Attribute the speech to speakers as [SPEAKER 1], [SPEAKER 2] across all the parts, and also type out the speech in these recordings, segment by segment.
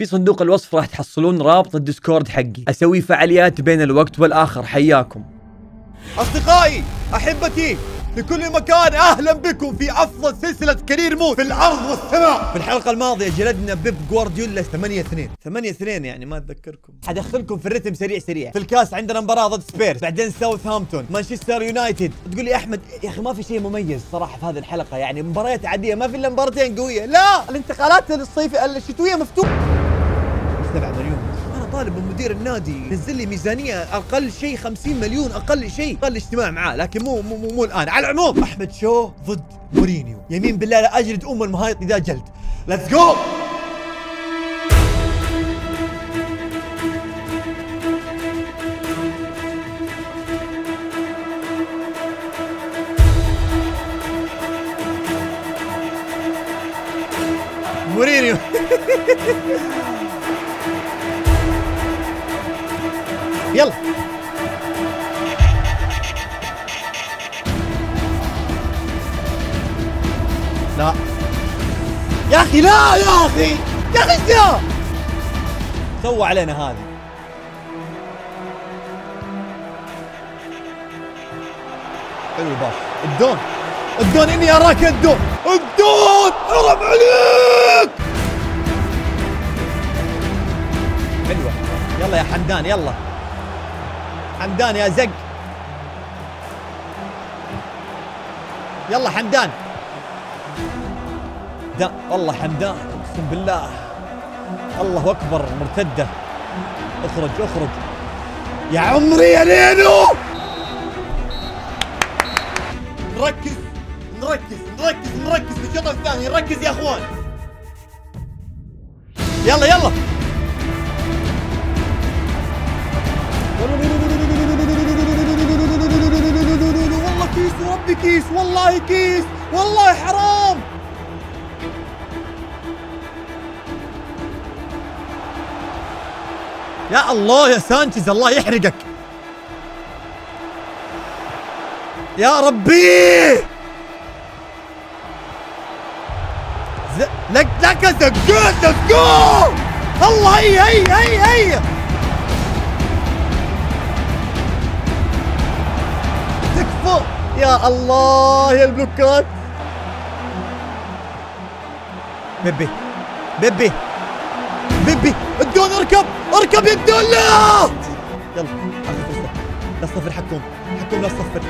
[SPEAKER 1] في صندوق الوصف راح تحصلون رابط الديسكورد حقي، اسوي فعاليات بين الوقت والاخر. حياكم
[SPEAKER 2] أصدقائي أحبتي في كل مكان، أهلا بكم في أفضل سلسلة كارير مود في الأرض والسماء. في الحلقة الماضية جلدنا بيب جوارديولا 8-2 يعني ما أتذكركم. حدخلكم في الرتم سريع. في الكاس عندنا مباراة ضد سبيرز، بعدين ساوثهامبتون، مانشستر يونايتد. تقول لي أحمد يا أخي ما في شيء مميز صراحة في هذه الحلقة، يعني مباريات عادية، ما في إلا مباراتين قوية. لا، الانتقالات الشتوية مفتوحة. 7 مليون. أنا طالب من مدير النادي نزل لي ميزانية أقل شيء 50 مليون، أقل شيء، أقل اجتماع معاه، لكن مو الآن. على العموم أحمد شو ضد مورينيو، يمين بالله لا أجلد المهايط إذا جلد. ليتس جو. مورينيو يلا لا يا اخي، لا يا اخي، يا اخي ايش سوى علينا هذه؟ حلو الباص. الدون اني اراك الدون حرام عليك. حلوه، يلا يا حمدان، يلا حمدان يا زق، يلا حمدان. والله حمدان اقسم بالله، الله اكبر، مرتده. اخرج يا عمري يا لينو. نركز في الشوط الثاني، نركز يا اخوان. يلا والله كيس، وربي كيس، والله كيس، والله حرام. يا الله يا سانشيز، الله يحرقك يا ربي. لك زقوت الله. هي تكفى يا الله يا البلوكات. بيبي الدون، اركب يا الدون. لا يلا لا تصفر، حكم لا تصفر.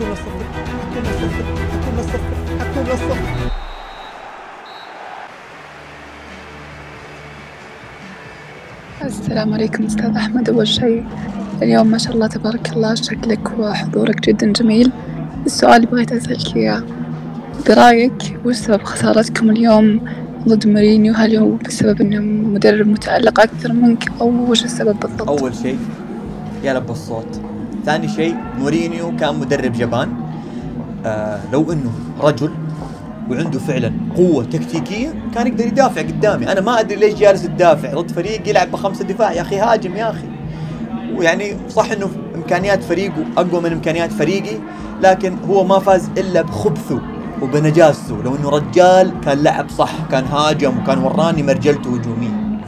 [SPEAKER 3] السلام عليكم أستاذ أحمد. أول شيء اليوم ما شاء الله تبارك الله شكلك وحضورك جدا جميل. السؤال اللي بغيت أسألك إياه، برأيك وش سبب خسارتكم اليوم ضد مورينيو؟ هل هو بسبب إنه مدرب متألق أكثر منك، أو وش السبب بالضبط؟
[SPEAKER 2] أول شيء يا لب الصوت. ثاني شيء مورينيو كان مدرب جبان. لو إنه رجل وعنده فعلا قوة تكتيكية كان يقدر يدافع قدامي. أنا ما أدري ليش جالس تدافع ضد فريق يلعب ب5 دفاع. يا أخي هاجم يا أخي. ويعني صح إنه إمكانيات فريقه أقوى من إمكانيات فريقي، لكن هو ما فاز إلا بخبثه وبنجاسته. لو إنه رجال كان لعب صح، كان هاجم وكان وراني مرجلته هجومية.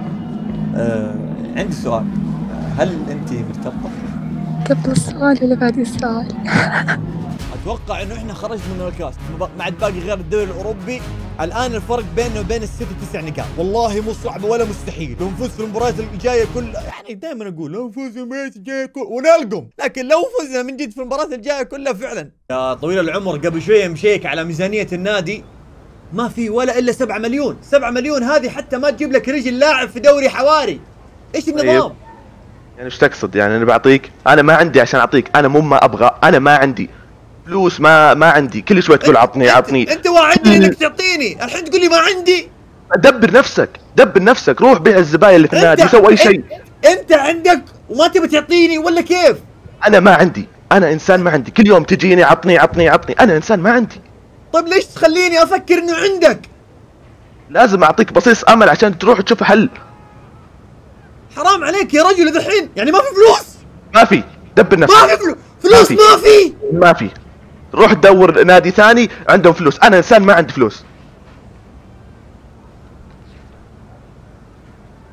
[SPEAKER 2] عندي سؤال، هل أنت مرتبطة؟
[SPEAKER 3] قبل السؤال ولا بعد السؤال؟
[SPEAKER 2] اتوقع انه احنا خرجنا من الكاس مع الباقي غير الدوري الاوروبي. الان الفرق بيننا وبين السيتي 9 نقاط. والله مو صعبه ولا مستحيل. لو نفوز في المباريات الجايه يعني دائما اقول لو نفوز في المباريات الجايه ونلقم، لكن لو فزنا من جد في المباريات الجايه كلها فعلا. يا طويل العمر قبل شويه مشيك على ميزانيه النادي، ما في ولا الا 7 مليون. 7 مليون هذه حتى ما تجيب لك رجل لاعب في دوري حواري. ايش النظام؟
[SPEAKER 4] يعني ايش تقصد؟ يعني انا بعطيك، انا ما عندي عشان اعطيك، انا مو ما ابغى، انا ما عندي فلوس، ما عندي. كل شوي تقول عطني.
[SPEAKER 2] انت وعدني انك تعطيني، الحين تقول لي ما عندي.
[SPEAKER 4] دبر نفسك، روح بيع الزباين اللي في النادي، سوي اي شيء.
[SPEAKER 2] انت عندك وما تبي تعطيني ولا كيف؟
[SPEAKER 4] انا ما عندي، انا انسان ما عندي. كل يوم تجيني عطني، انا انسان ما عندي.
[SPEAKER 2] طيب ليش تخليني افكر انه عندك؟
[SPEAKER 4] لازم اعطيك بصيص امل عشان تروح تشوف حل.
[SPEAKER 2] حرام عليك يا رجل، الحين يعني ما في فلوس؟
[SPEAKER 4] ما في، دبر نفسك.
[SPEAKER 2] ما في فلوس،
[SPEAKER 4] ما في. روح تدور نادي ثاني عندهم فلوس، انا انسان ما عندي فلوس.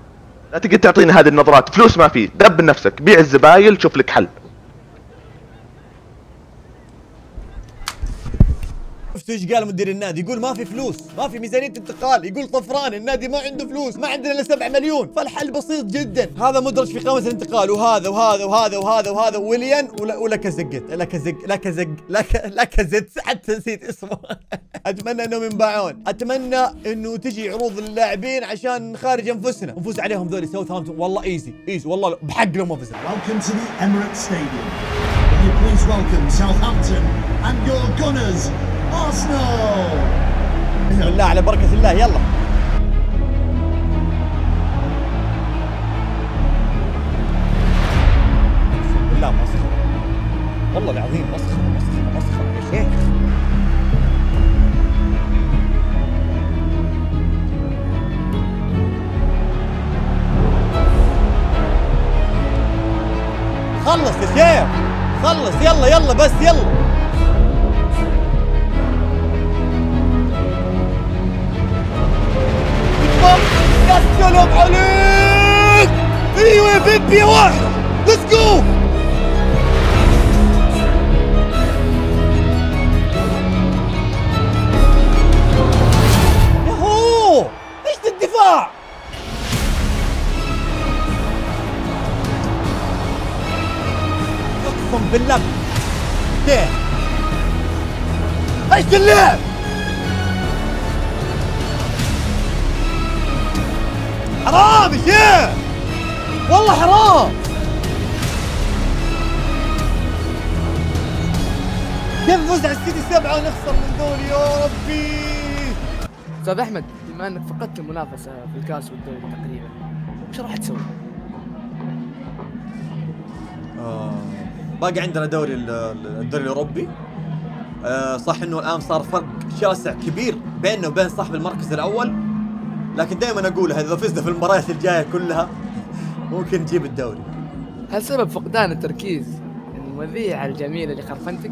[SPEAKER 4] لا تقدر تعطيني هذه النظرات، فلوس ما في، دبر نفسك، بيع الزبايل، شوف لك حل.
[SPEAKER 2] شفت ايش قال مدير النادي؟ يقول ما في فلوس، ما في ميزانية انتقال، يقول طفران النادي ما عنده فلوس، ما عندنا الا 7 مليون، فالحل بسيط جدا، هذا مدرج في قائمة الانتقال وهذا وهذا وهذا وهذا وهذا ويليان لاكازيت حتى نسيت اسمه. اتمنى انهم ينباعون، اتمنى انه تجي عروض اللاعبين عشان نخارج انفسنا، نفوز عليهم ذولي ساوثهامبتون، والله ايزي والله بحق لهم ما فزنا.
[SPEAKER 5] Welcome to the Emirates Stadium. Will you please welcome Southampton and your Gunners, Arsenal.
[SPEAKER 2] بسم الله على بركة الله، يلا. بسم الله مسخرة، والله العظيم مسخرة يا شيخ. خلص يا شيخ، خلص، يلا بس يلا. يا سلام عليك، ايوه يا بيبي يا واحد، ليتس جو. ياهو، ايش الدفاع؟ اقسم بالله كيف؟ ايش اللعب؟ حرام يا شيخ، والله حرام. كيف نفوز على السيتي 7 ونخسر من دوري يا ربي؟
[SPEAKER 6] استاذ احمد، بما انك فقدت المنافسه في الكاس والدوري تقريبا، وش راح تسوي؟
[SPEAKER 2] باقي عندنا دوري الدوري الاوروبي. صح انه الان صار فرق شاسع كبير بيننا وبين صاحب المركز الاول، لكن دائما اقولها اذا فزنا في المباريات الجايه كلها ممكن نجيب الدوري.
[SPEAKER 6] هل سبب فقدان التركيز المذيعة الجميلة اللي خرفنتك؟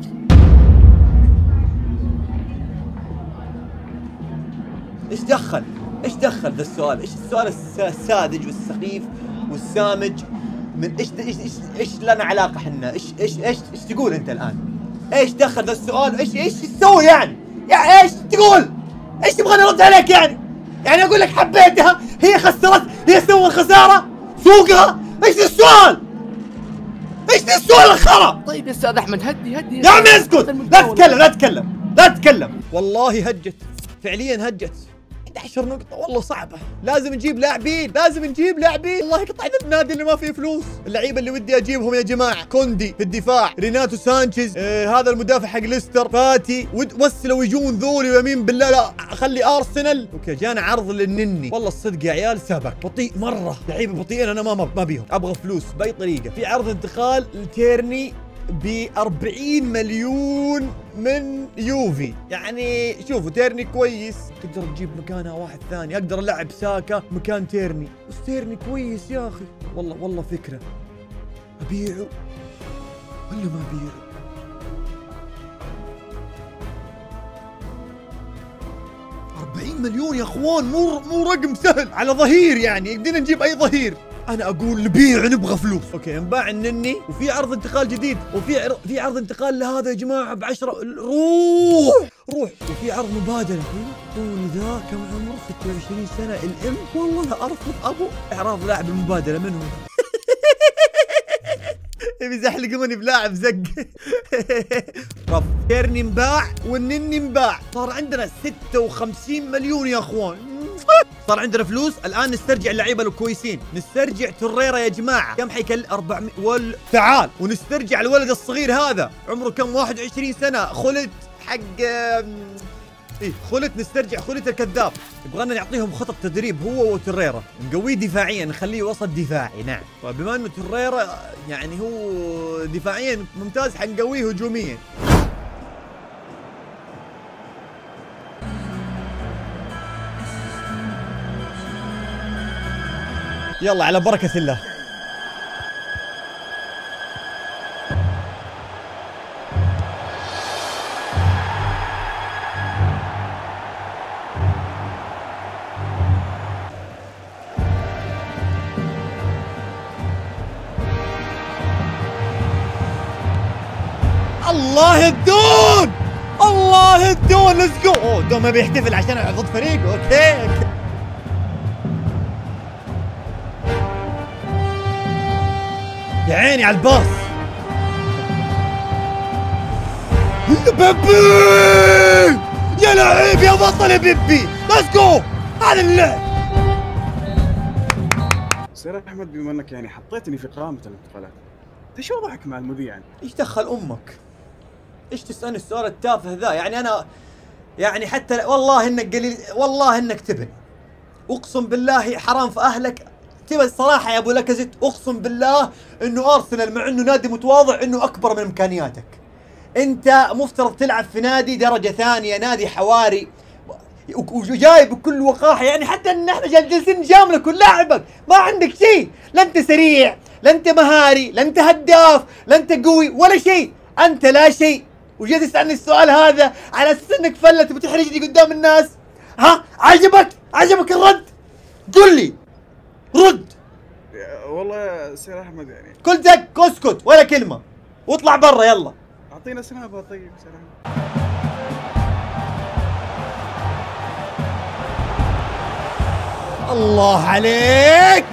[SPEAKER 2] ايش دخل ذا السؤال؟ ايش السؤال الساذج والسخيف والسامج؟ من ايش لنا علاقه احنا؟ ايش تقول انت الان؟ ايش دخل ذا السؤال؟ ايش تسوي يعني ايش تقول؟ ايش تبغاني ارد عليك يعني اقول لك حبيتها، هي خسرت، هي سوت خساره سوقها، ايش السؤال؟ ايش السؤال الخرا؟
[SPEAKER 6] طيب يا استاذ احمد، هدي
[SPEAKER 2] يا عمي اسكت، لا تتكلم، والله هجت، فعليا هجت. 11 نقطة والله صعبة، لازم نجيب لاعبين، الله يقطع النادي اللي ما فيه فلوس. اللعيبة اللي ودي اجيبهم يا جماعة، كوندي في الدفاع، ريناتو سانشيز، هذا المدافع حق ليستر، فاتي، بس لو يجون ذولي ويمين بالله لا اخلي ارسنال. اوكي جانا عرض للنني، والله الصدق يا عيال سابك بطيء مرة، لعيبة بطيئين انا ما بيهم، ابغى فلوس بأي طريقة. في عرض انتقال لتيرني ب40 مليون من يوفي، يعني شوفوا تيرني كويس، تقدر تجيب مكانها واحد ثاني، اقدر العب ساكا مكان تيرني، بس تيرني كويس يا اخي، والله فكرة، ابيعه ولا ما ابيعه؟ $40 مليون يا اخوان، مو رقم سهل على ظهير، يعني يقدرنا نجيب اي ظهير. انا اقول نبيع، نبغى فلوس. اوكي انباع النني، وفي عرض انتقال جديد، في عرض انتقال لهذا يا جماعه ب10. روح وفي عرض مبادله. طول ذا كم عمره؟ 26 سنه، الام والله لا ارفض ابو اعراض لاعب المبادله منهم. يبي يزحلقوني بلاعب زق. رف تيرني انباع والنني انباع، صار عندنا 56 مليون يا اخوان، صار عندنا فلوس. الان نسترجع اللعيبه الكويسين، نسترجع توريرا يا جماعه، كم حيكل 400 تعال، ونسترجع الولد الصغير هذا عمره كم 21 سنه، خلت حق خلت، نسترجع خلت الكذاب. يبغانا نعطيهم خطط تدريب هو وتوريرا، نقويه دفاعيا، نخليه وسط دفاعي. نعم، وبما انه توريرا يعني هو دفاعيا ممتاز، حنقويه هجوميا. يلا على بركة الله. الله الدون، الله الدون، ليتس جو. اوه دون ما بيحتفل عشان ضد فريقه. اوكي يا عيني على الباص. بيبي يا لعيب يا بطل يا بيبي، ليتس جو. هذا اللعب.
[SPEAKER 7] سير احمد، بما انك يعني حطيتني في قائمة الانتقالات، ايش وضعك مع المذيع يعني؟
[SPEAKER 2] ايش دخل امك؟ ايش تسألني السؤال التافه ذا؟ يعني انا يعني حتى والله انك قليل، والله انك تبن، اقسم بالله حرام في اهلك. تبى الصراحه يا ابو لاكازيت، اقسم بالله انه ارسنال مع انه نادي متواضع انه اكبر من امكانياتك. انت مفترض تلعب في نادي درجه ثانيه، نادي حواري، وجاي بكل وقاحه. يعني حتى ان احنا جالسين نجاملك ونلاعبك، ما عندك شيء، لا انت سريع، لا انت مهاري، لا انت هداف، لا انت قوي ولا شيء، انت لا شيء. وجيت تسالني السؤال هذا على اساس انك فلت وبتحرجني قدام الناس. ها عجبك الرد؟ قل لي رد.
[SPEAKER 7] والله يا سير احمد يعني
[SPEAKER 2] كل زق اسكت ولا كلمه واطلع برا يلا.
[SPEAKER 7] اعطينا سنابه. طيب سير احمد.
[SPEAKER 2] الله عليك.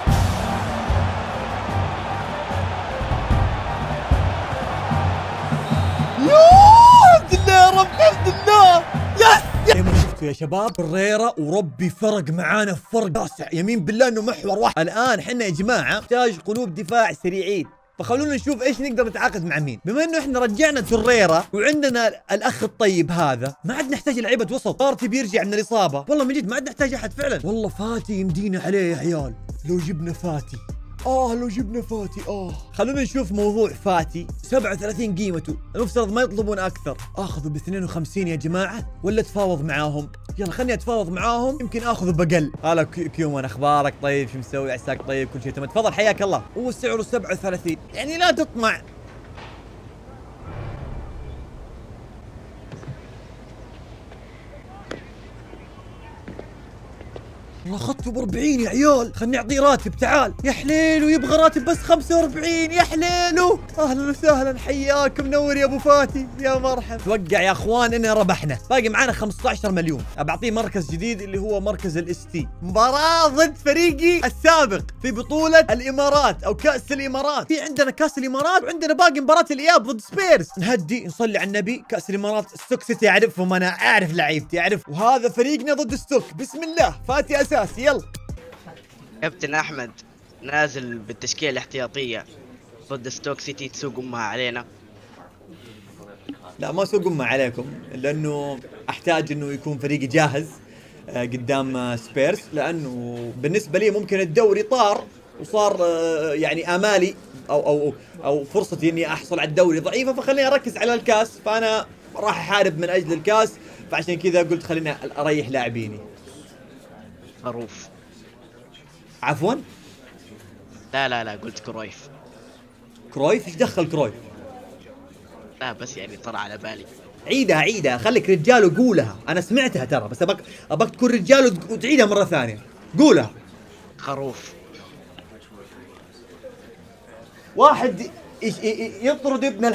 [SPEAKER 2] الحمد لله يا رب، الحمد لله. يس زي ما شفتوا يا شباب، فريرا وربي فرق معانا فرق واسع، يمين بالله انه محور واحد. الان احنا يا جماعه نحتاج قلوب دفاع سريعين، فخلونا نشوف ايش نقدر نتعاقد مع مين. بما انه احنا رجعنا توريرا وعندنا الاخ الطيب هذا، ما عاد نحتاج لعيبه وسط. بارتي بيرجع من الاصابه، والله من جد ما عاد نحتاج احد فعلا. والله فاتي يمدينا عليه يا عيال، لو جبنا فاتي. لو جبنا فاتي. خلونا نشوف موضوع فاتي. 37 قيمته، المفترض ما يطلبون اكثر. اخذه ب 52 يا جماعه ولا اتفاوض معاهم؟ يلا خلني اتفاوض معاهم، يمكن اخذه بقل. هلا كيومان، اخبارك؟ طيب شو مسوي؟ عساك طيب؟ كل شيء تمام؟ تفضل حياك الله. هو سعره 37، يعني لا تطمع. والله اخذته ب 40 يا عيال، خلني اعطيه راتب. تعال يا حليلو، يبغى راتب بس 45 يا حليلو. اهلا وسهلا، حياك، منور يا ابو فاتي، يا مرحبا. توقع يا اخوان اننا ربحنا، باقي معانا 15 مليون. بعطيه مركز جديد اللي هو مركز الاس تي. مباراة ضد فريقي السابق في بطولة الامارات او كأس الامارات. في عندنا كأس الامارات وعندنا باقي مباراة الاياب ضد سبيرز. نهدي، نصلي على النبي. كأس الامارات ستوك سيتي اعرفهم، انا اعرف لعيبتي اعرف، وهذا فريقنا ضد ستوك. بسم الله، فاتي اساسي. يلا
[SPEAKER 8] كابتن احمد نازل بالتشكيله الاحتياطيه ضد ستوك سيتي، تسوق امها علينا.
[SPEAKER 2] لا ما سوق امها عليكم، لانه احتاج انه يكون فريقي جاهز قدام سبيرز، لانه بالنسبه لي ممكن الدوري طار وصار يعني امالي او فرصتي اني احصل على الدوري ضعيفه، فخليني اركز على الكاس. فانا راح احارب من اجل الكاس، فعشان كذا قلت خليني اريح لاعبيني.
[SPEAKER 8] خروف.
[SPEAKER 2] عفوا؟
[SPEAKER 8] لا قلت كرويف.
[SPEAKER 2] كرويف؟ ايش دخل كرويف؟
[SPEAKER 8] لا بس يعني طلع على بالي.
[SPEAKER 2] عيدها خليك رجال وقولها، انا سمعتها ترى، بس ابغاك تكون رجال وتعيدها مره ثانيه. قولها.
[SPEAKER 8] خروف.
[SPEAKER 2] واحد يطرد ابن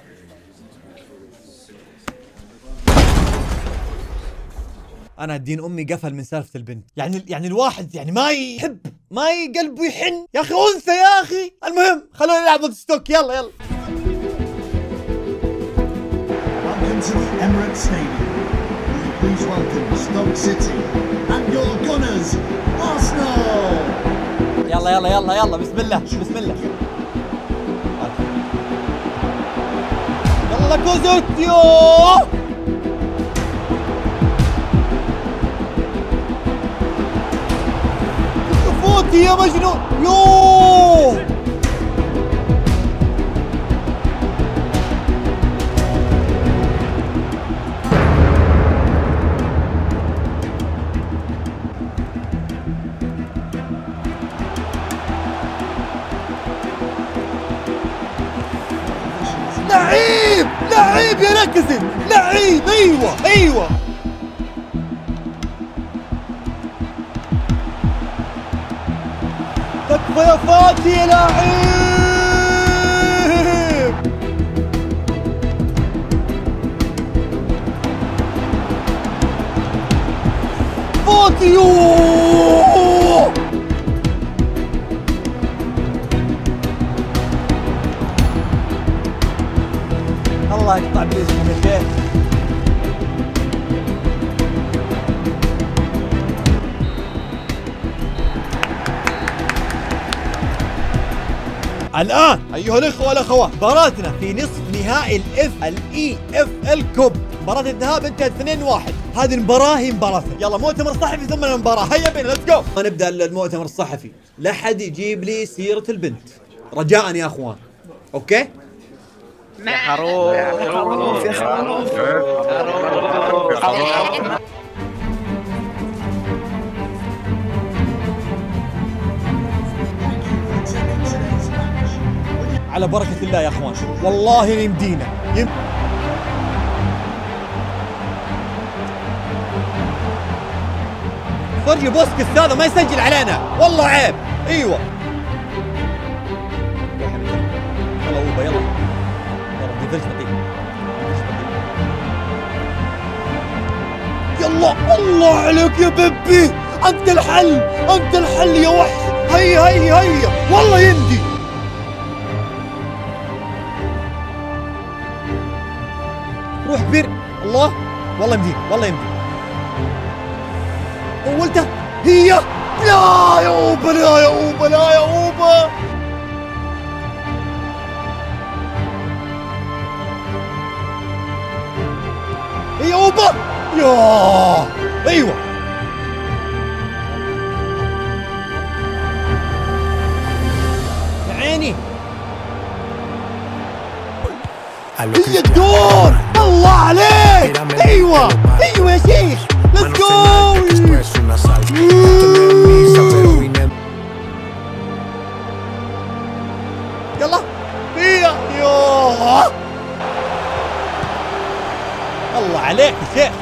[SPEAKER 2] انا الدين امي قفل من سالفه البنت. يعني الواحد يعني ما يحب، ما قلبه يحن يا اخي، انثى يا اخي. المهم خلونا نلعب ضد ستوك. يلا
[SPEAKER 5] Welcome to the Emirates Stadium. Will you please welcome Stoke City and your Gunners, Arsenal.
[SPEAKER 2] يلا بسم الله. يلا كوزوتيو. فوتي يا مجنون. يوه لعيب يا لاكازيت، لعيب. ايوه تكفى يا فاتي يا لعيب. فوتيو. الله يقطع باسمك يا شيخ. الآن أيها الإخوة والأخوات مباراتنا في نصف نهائي الإي اف ال كوب. مباراة الذهاب انتهت 2-1. هذه المباراة هي مباراتنا. يلا مؤتمر صحفي ثم المباراة. هيا بينا ليتس جو. نبدأ المؤتمر الصحفي. لا حد يجيب لي سيرة البنت رجاء يا أخوان. أوكي؟
[SPEAKER 8] يا حروف يا حروف يا حروف.
[SPEAKER 2] على بركة الله يا اخوان والله يمدينا فرجي بوسكس هذا ما يسجل علينا والله عيب. ايوه يلا اوبا يلا ديفلت بطيء يلا. الله عليك يا بيبي انت الحل انت الحل يا وحش. هيا هيا هيا والله يمدي. روح بير الله والله يمدي والله يمدي. طولته هي لا يا اوبا لا يا اوبا لا يا اوبا. هي اوبا يا ايوه يا عيني. هي الدور الله عليك. ايوه ايوه يا شيخ ليتس جو. يلا هي يوه الله عليك يا شيخ.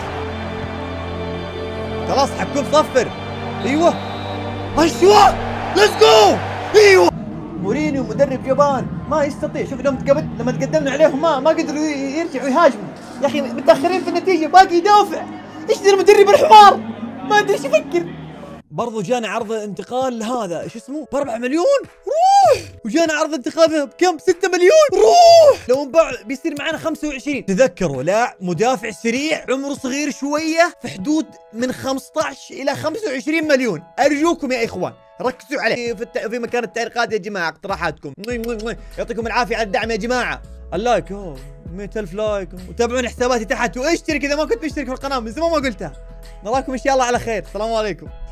[SPEAKER 2] خلاص حكم صفر. ايوه اشوا ليتس جو. ايوه مورينيو مدرب جبان ما يستطيع. شوف لما تقدمنا عليهم ما قدروا يرجعوا يهاجموا يا اخي. متاخرين في النتيجه باقي يدافع. ايش ذا المدرب الحمار ما ادري ايش يفكر. برضو جانا عرض انتقال هذا ايش اسمه ب4 مليون روح. وجانا عرض انتقال بكم 6 مليون روح. لو انباع بيصير معنا 25. تذكروا لا مدافع سريع عمره صغير شويه في حدود من 15 الى 25 مليون. ارجوكم يا اخوان ركزوا عليه في مكان التعليقات يا جماعه. اقتراحاتكم يعطيكم العافيه على الدعم يا جماعه. اللايك 100,000 لايك وتابعون حساباتي تحت واشترك اذا ما كنت مشترك في القناه من زمان ما قلتها. نراكم ان شاء الله على خير. السلام عليكم.